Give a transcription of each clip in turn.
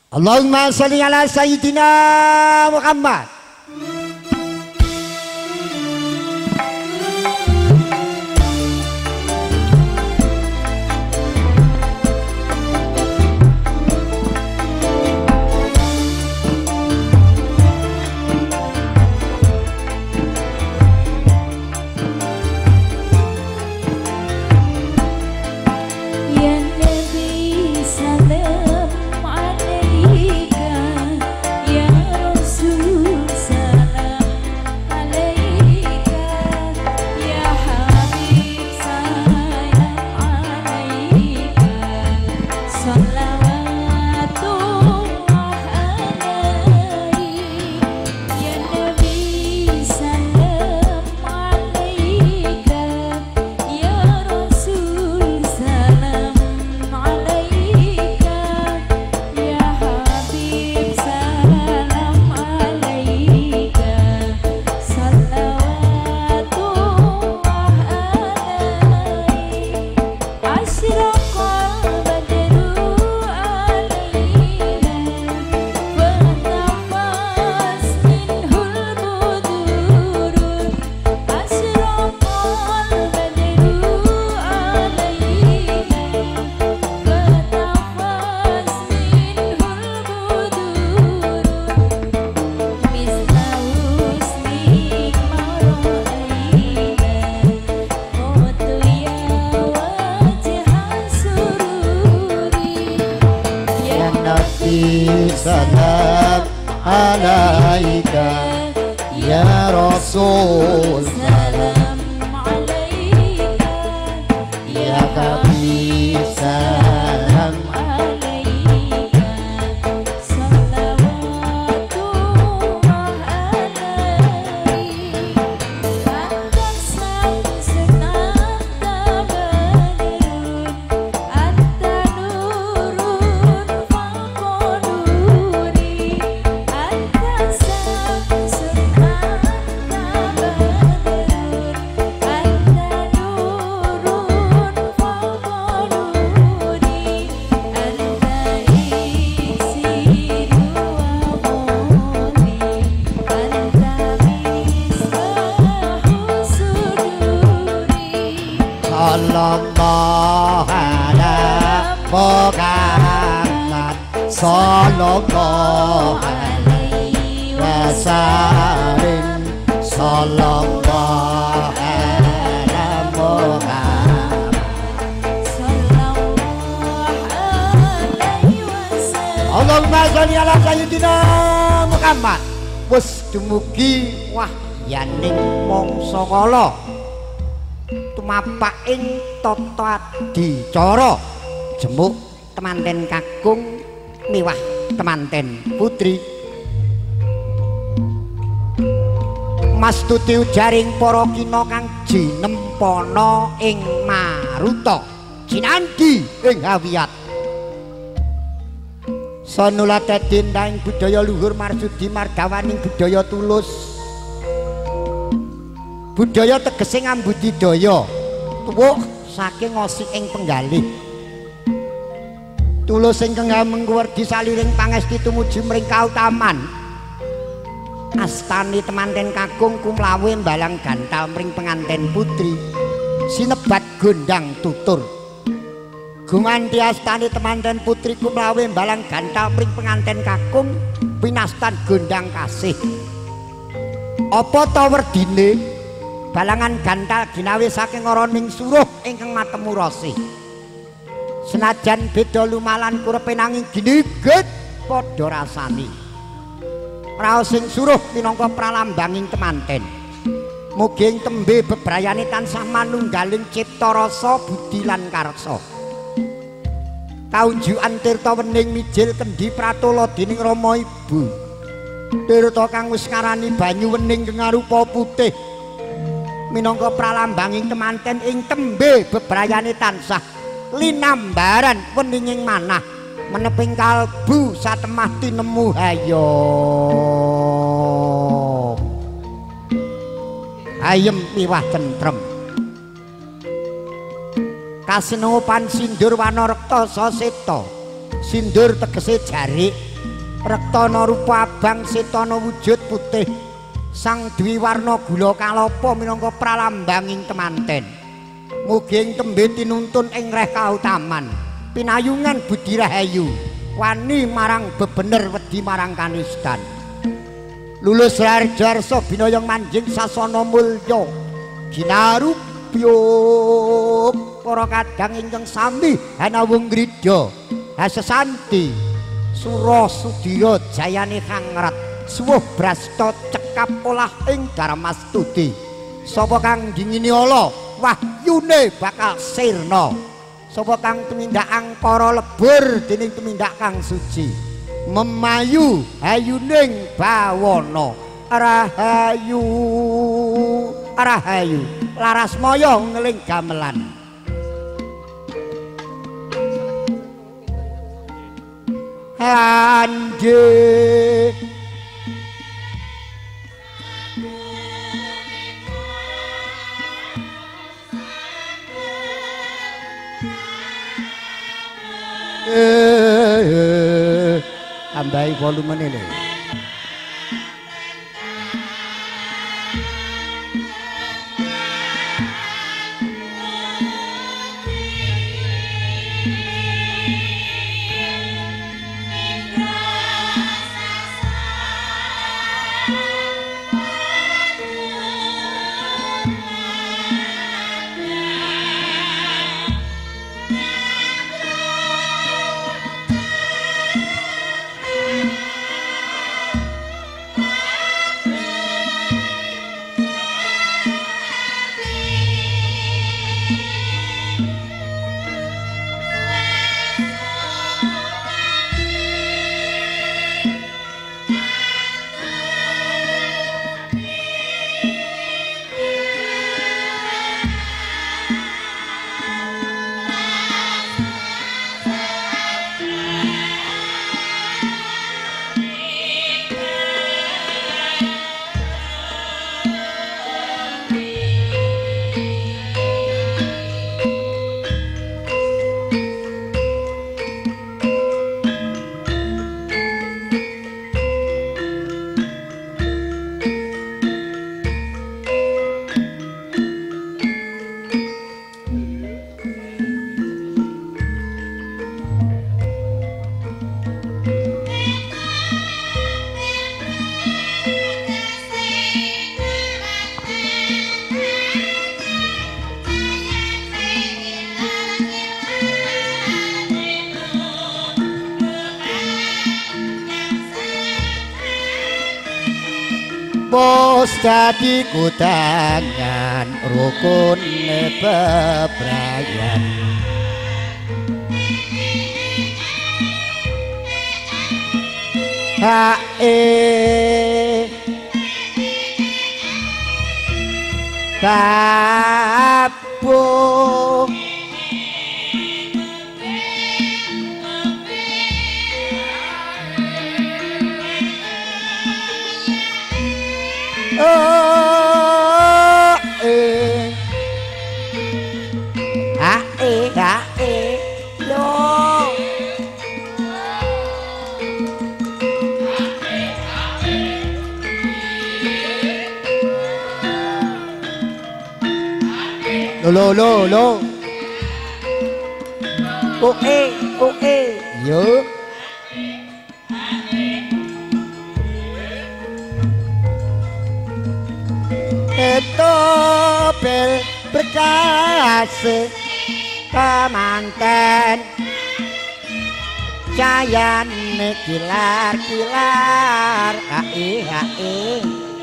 Allahumma sholli ala sayyidina Muhammad. Salam alaika ya Rasul, salam alaika ya Habib, salam alaika salawatullah alaihi anta samsunan tabadirun anta nurun faqaduri anta samsunan tabadirun anta nurun faqaduri anta isiru wa muli anta misbahu suduri. Sallallahu ala Muhammad, sallallahu alaihi wasallam, sallallahu ala Muhammad, sallallahu alaihi wasallam. Allahumma sholli ala sayyidina Muhammad. Wis dumugi wahyaning mangsa kala tumapaking tata adicara jemuk temanten kakung miwah temanten putri mastuti ujaring para kina kang jinempana ing maruta jinandi ing hawiyat sanulaten ing budaya luhur marsudi margawaning budaya tulus. Budaya tegese ngambudidaya tuwuh saking ngosik ing penggalih tulus ingkang mengkuwerdi saliring pangesti tumuju mring kautaman astani temanten kakung kumlawe mbalang gantal mring penganten putri sinebat gondang tutur gumanti astani temanten putri kumlawe mbalang gantal mring penganten kakung pinastan gondang kasih apa ta werdine balangan gantal ginawe saking ngoroning suruh ingkang matemu rosih senajan beda lumalan kurepe nanging gineget padha rasani raos sing suruh minangka pralambanging temanten mugi ing tembe bebrayane tansah manunggaling cipta rasa budi lan karsa kaunjukan tirta wening mijil kendhi pratala dening Rama Ibu tirta kang wis ngarani banyu wening ngarupa putih minangka pralambanging temanten ing tembe bebrayane tansah linambaran weninging manah meneping kalbu satemah tinemu ayem miwah tentrem kasenupan sindur wana rekta saseta Sindur tegese jarik, rektana rupa abang, setana wujud putih. Sang Dwi warna gula kalapa minangka pralambanging temanten. Mugi ing tembe tinuntun ing reh kautaman, pinayungan budi rahayu, wani marang bebener wedi marang kanistan. Lulus Raharjarsa binayang manjing sasana mulya. Ginarupya para kadang ingkang sami hanawung grida. Hasesanti Sura Sudira jayane kangrat. Suwuh brasta cekap olah ing Darmastuti. Sapa kang dingini ala wahyune bakal sirna. Sapa kang tumindak angkara lebur dening tumindak kang suci. Memayu hayuning bawana. Rahayu rahayu larasmaya ngeling gamelan. Anje tambahi volumene lho. Bos dadi kudangan rukun bebrayan. Tabuh lo yo etopel berkas kemanten cahayane kilar-kilar hae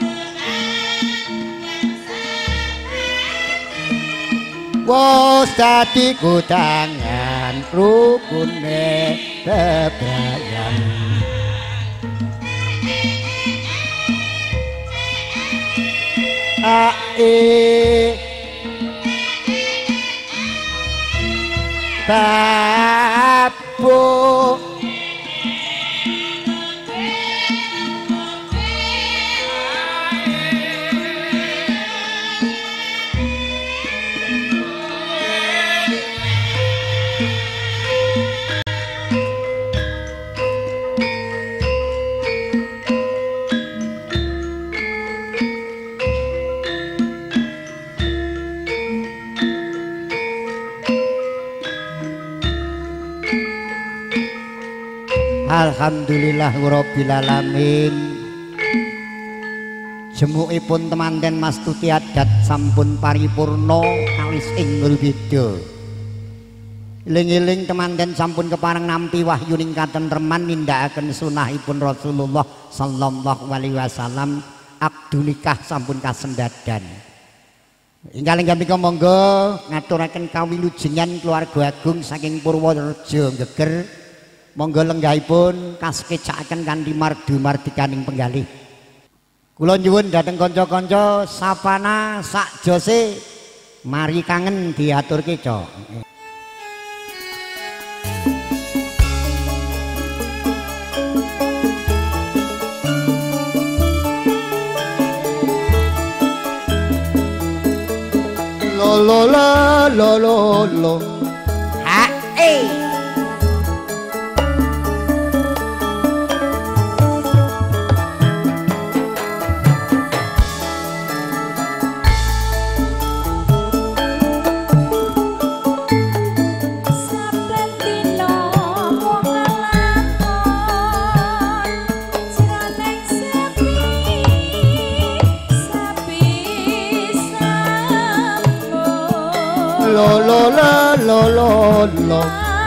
wos dadi kudangan rukune bebrayan. Tabuh Alhamdulillah rabbil alamin. Jemukipun temanten Mas Tuti adat sampun paripurna kalis ing Ngrubeda. Eling-eling temanten sampun kepareng nampi wahyuning katentreman nindakaken sunahipun Rasulullah sallallahu alaihi wasallam. Akdu nikah sampun kasendadan. Ingkang menika monggo ngaturaken kawilujengan keluarga agung saking Purworejo Geger. Monggo lenggahipun kasekecakaken kanthi mardu mardikaning penggalih. Kula nyuwun dhateng kanca-kanca sapana sak jose mari kangen diaturke, Cok. Lo lo lo lo lo ha lo lo lo lo lo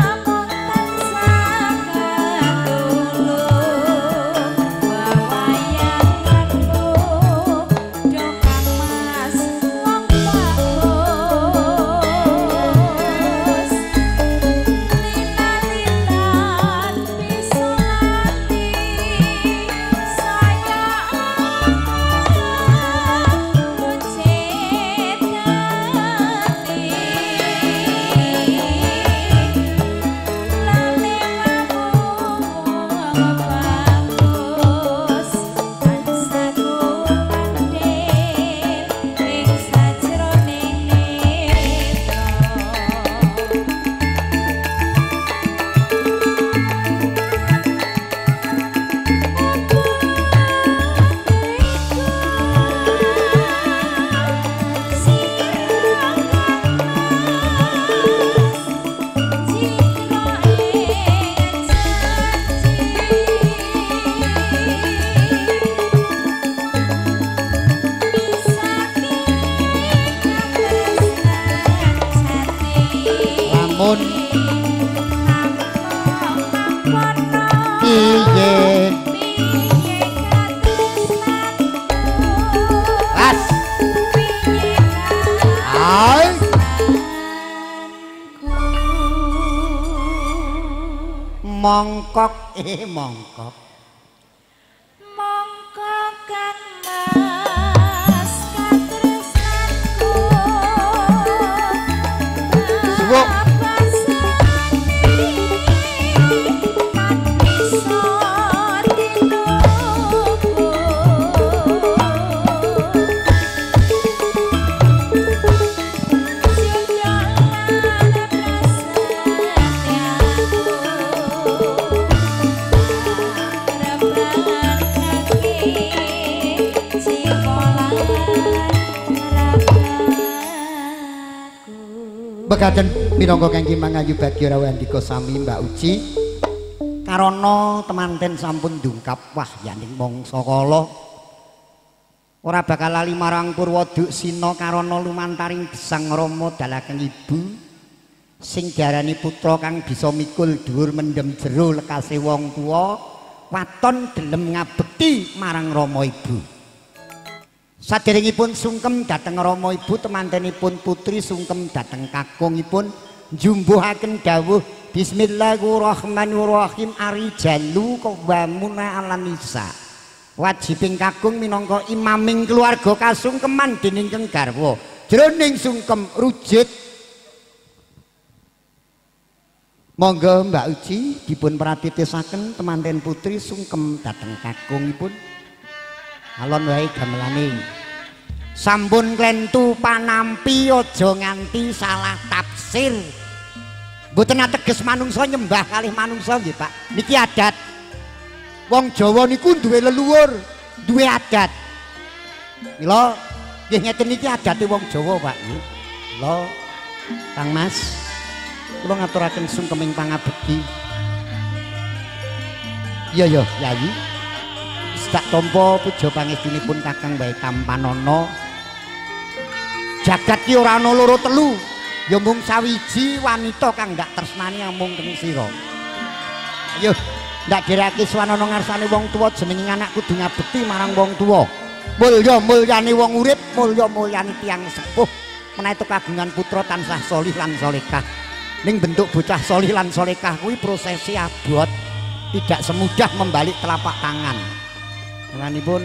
mongkok mongkok mongkok kang mas katresnanku suwuk bekaden minangka kangge mangayu bagya rawandika sami Mbak Uci karana temanten sampun ndungkap wahyaning mangsa kala ora bakal lali marang Purwoduk Sina karana lumantaring gesang Rama dalaken ibu sing diarani putra kang bisa mikul dhuwur mendem jero lekase wong tuwa waton gelem ngabekti marang Rama ibu. Saderengipun sungkem dhateng Rama ibu temantenipun putri sungkem dhateng kakungipun njumbuhaken dawuh Bismillahirrahmanirrahim arijalu qawwamuna 'alan nisa. Wajibing kakung minangka imaming keluarga kasungkeman dening keng garwa. Jroning sungkem rujit. Monggo Mbak Uci dipun pratitisaken temanten putri sungkem dhateng kakungipun. Alon wae gamelane. Sampun klentu panampi aja nganti salah tafsir. Mboten ateges manungsa nyembah kalih manungsa nggih, Pak. Niki adat. Wong Jawa niku duwe leluhur, duwe adat. Mila nggih ngeten niki adate wong Jawa, Pak. Mila Kang Mas kula ngaturaken sungkeming pangabekti. Iya ya, Yayi. Sak tampa puja pangestunipun Kakang Bae Tampanana. Jagat ki ora ana loro telu. Ya mung sawiji wanita kang ndak tresnani mung teng sira. Ayo, ndak dirake swanana ngarsane wong tuwa jenenge anak kudu ngabekti marang wong tuwa. Mulya mulyane wong urip, mulya mulyane tiyang sepuh. Menawi kagungan putra tansah solih lan solehah. Ning bentuk bocah solih lan solehah kuwi prosesi abot. Tidak semudah membalik telapak tangan. Lanipun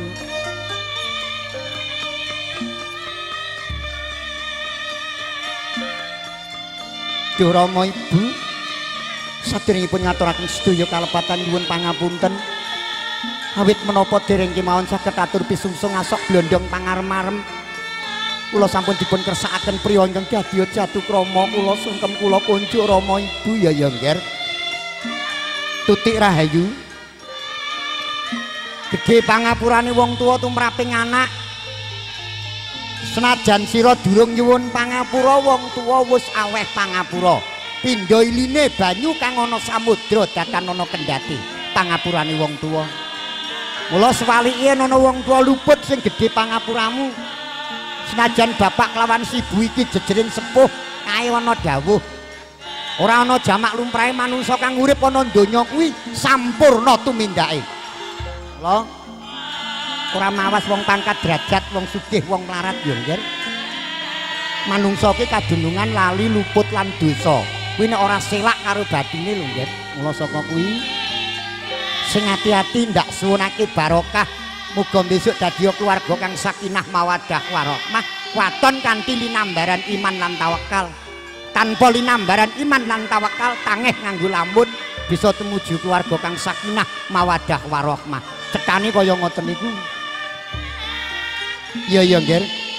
Duh Rama Ibu sadèrèngipun ngaturaken sedaya kalepatan nyuwun pangapunten awit menapa dereng kemawon saged atur pisungsung asok blondong pangarem-arem kula sampun dipun kersakaken priya ingkang dadi jatukrama kula sungkem kula kunjuk Rama Ibu ya ngger Tutik Rahayu gedhe pangapurane wong tuwa tumraping anak senajan sira durung nyuwun pangapura wong tuwa wis aweh pangapura pindha iline banyu kang ana samudra datan ana kendhati pangapurane wong tuwa mula sewalike ana wong tuwa luput sing gedhe pangapuramu senajan bapak kelawan sibu iki jejering sepuh kae ana dawuh ora ana jamak lumrahe manungsa kang urip ana donya kuwi sampurna tumindake. Lho. Ora mawas wong pangkat derajat, wong sugih, wong mlarat ya, Nggih. Manungsa ki kadunungan lali luput lan dosa. Kuwi nek ora selak karo batine lho, Nggih. Mula saka kuwi sing ati-ati ndak suwunake barokah. Muga besok dadi keluarga kang sakinah mawaddah warahmah, waton kanthi linambaran iman lan tawakal. Tanpa linambaran iman lan tawakal tangeh nganggo lamun bisa tumuju keluarga kang sakinah mawaddah warahmah. Cekane kaya ngoten niku. Iya Nggih.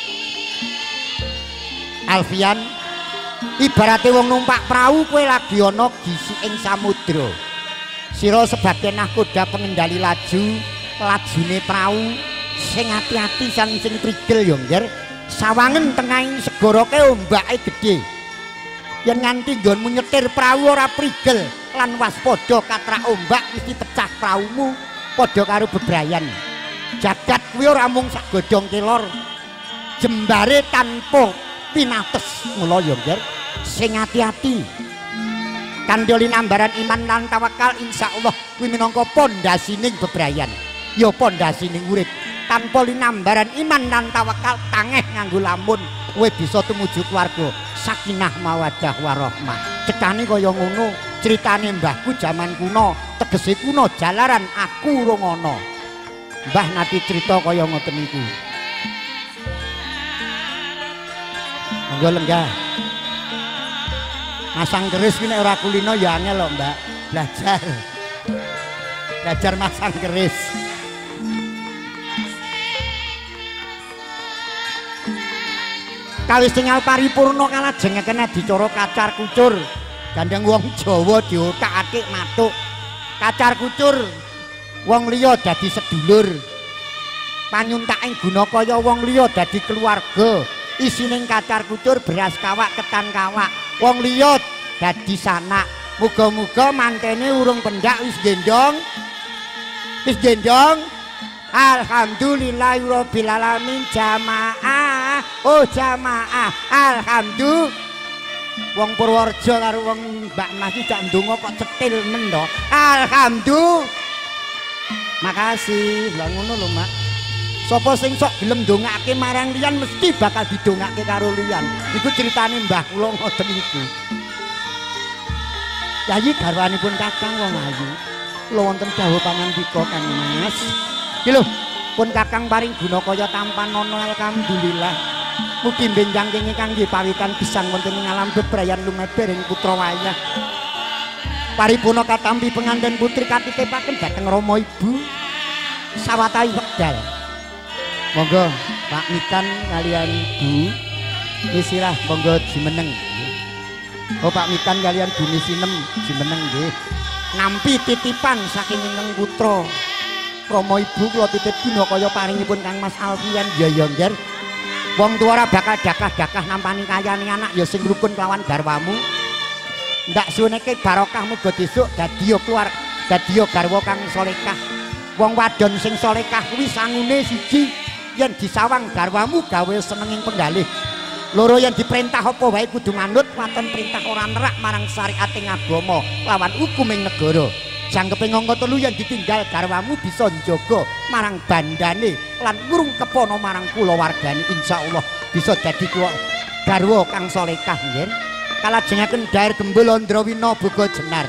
Alfian ibarate wong numpak prau kowe lagi ana gisi ing samudra. Sira sebagai nahkoda pengendali laju, lajune prau sing ati-ati sing prigel ya Nggih. Sawangen tengahing segara ke ombake gedhe. Yen nganti nggonmu nyetir prau ora prigel lan waspada katrak ombak mesti pecah praumu padha karo bebrayan. Jagat kuwi ora mung sak godhong kelor. Jembare tanpa pinates mula ya Nggih. Sing ati-ati. Kandha linambaran iman lan tawakal insyaallah kuwi minangka pondasining bebrayan. Ya pondasining urip. Tanpa linambaran iman lan tawakal tangeh nganggo lamun kowe bisa tumuju keluarga sakinah mawaddah warahmah. Cekane kaya ngono critane mbahku jaman kuno tegese kuno jalaran aku urung ana. Mbah nate crita kaya ngoten niku. Monggo lenggah. Masang keris ki nek ora kulino ya angel lho, Mbak. Belajar. Belajar masang keris. Kawis tinggal paripurna kalajengaken adicara kacar kucur. Gandeng wong Jawa diotak-atik matuk. Kacar kucur wong liya dadi sedulur. Panyuntaking Gunakaya wong liya dadi keluarga. Isining kacar kucur beras kawak ketan kawak. Wong liya dadi sanak. Muga-muga mantene urung pendak wis gendong. Wis gendong. Alhamdulillahirabbil alamin jamaah. Oh jamaah. Alhamdulillah. Wong Purworejo karo wong Mbak Mas iki jak ndonga kok cetil men to. Alhamdulillah. Makasih. Lah ngono lho, Mak. Sapa sing sok gelem ndongake marang liyan mesti bakal didongake karo liyan. Iku critane mbah kula ngoten niku. Yayi garwanipun Kakang wong ayu. Kula wonten dawuh pangandika Kang Mas. Iki lho, pun Kakang paring Gunakaya Tampanana alhamdulillah. Mugi benjang kenging kangge pawitan gesang wonten ing alam bebrayan lumeber ing putra wayah. Paripurna katampi penganten putri katitipaken dhateng Rama Ibu. Sawatahi wekdal. Monggo Pak Mikan kalian Bu Isirah monggo jimeneng. Oh Pak Mikan kalian Bu Nisinem jimeneng nggih. Nampi titipan saking ingkang putra Rama Ibu kula titip Gunakaya paringipun Kang Mas Alfian ya Nggih. Wong tuwa ora bakal dakah-dakah nampani kayane anak ya sing rukun kelawan garwamu. Ndak suweneke barokah muga besok dadi keluar dadi garwa kang salehah. Wong wadon sing salehah kuwi sangune siji yen disawang garwamu gawe senenging penggalih. Loro yen diperintah apa wae kudu manut waton perintah ora nerak marang syariating agama lawan hukuming negara. Jangkepe ngangka telu yen ditinggal garwamu bisa njaga marang bandane lan ngurung kepono marang kulawargane insyaallah bisa dadi garwa kang salehah nggih. Kalajengaken Dair Gembul Andrawina Boga Jenar.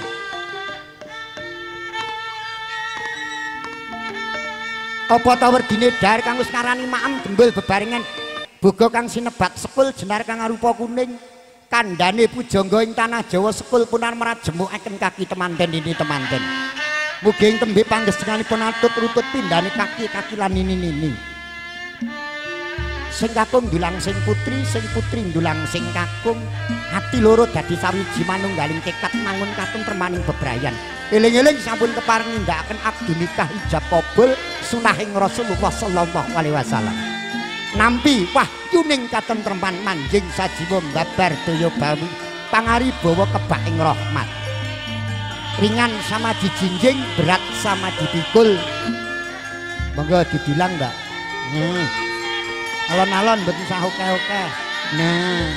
Apa ta werdine Dair kang wis ngarani Maem Gembul bebarengan boga kang sinebat sekul jenar kang arupa kuning kandhane pujangga ing tanah Jawa sekul punan merajemukaken kaki temanten ini temanten. Mugi ing tembe panggestringanipun atut rutut pindhane kaki-kaki lan nini-nini. Sing kakung ndulang sing putri ndulang sing kakung. Ati loro dadi sawiji manunggaling tekad mangun katentemaning bebrayan. Eling-eling sampun kepareng nindakaken akad nikah ijab qabul sunahing Rasulullah sallallahu alaihi wasallam. Nampi wahyuning katentreman manjing sajiwa mbabar daya bawi pangaribawa kebak ing rahmat. Ringan sama dijinjing, berat sama dipikul. Monggo dibilang, Mbak. Alon-alon mboten sah oke-oke. Nah.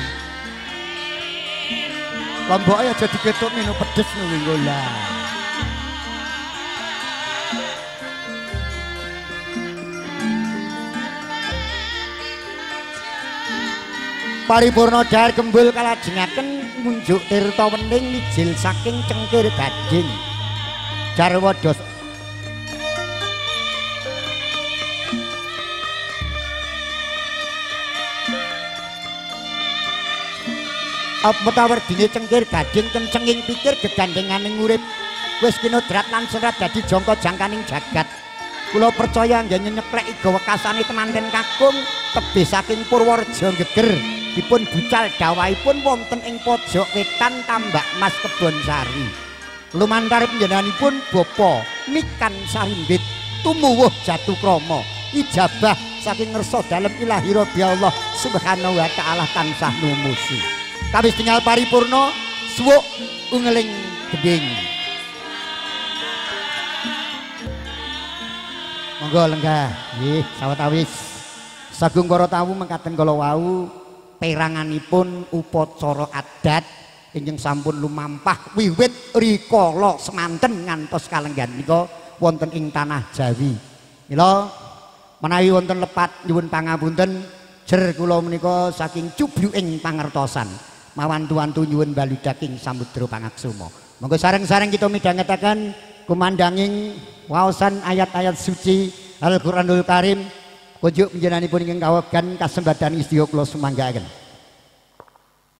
Lomboke aja diketuk minum pedes niku lho. Paripurna Dair Gembul kalajengaken ngunjuk tirta wening mijil saking cengkir gading jarwa dos apa werdine cengkir gading kencenging pikir gegandenganing urip wis kinodrat lan serat dadi jangka jangkaning jagat. Kula percaya nggih nyekleki gawekasane temanten kakung tebih saking Purworejo geger dipun bucal dawahipun wonten ing pojok wetan Tambak Mas Kebonsari. Lumantar panjenenganipun bapa Mikan Sarimbit tumuwuh Jatukrama ijabah saking ngersa dalem ilahi rabbi Allah subhanahu wa ta'ala tansah numusi. Kawis tinggal paripurna suwuk ungeling geding. Monggo lenggah nggih sawetawis sagung para tamu mengkaten kala wau peranganipun upacara adat ingkang sampun lumampah wiwit rikala semanten ngantos kalenggan nika wonten ing tanah Jawi. Mila menawi wonten lepat nyuwun pangapunten jer kula menika saking cubluking pangertosan mawan tuantu nyuwun baludak ing samudra pangaksuma. Monggo sareng-sareng kita midhangetaken kumandanging waosan ayat-ayat suci Al-Qur'anul Karim. Kunjuk panjenenganipun ingkang kawegan kasembadan istio kula sumanggaaken.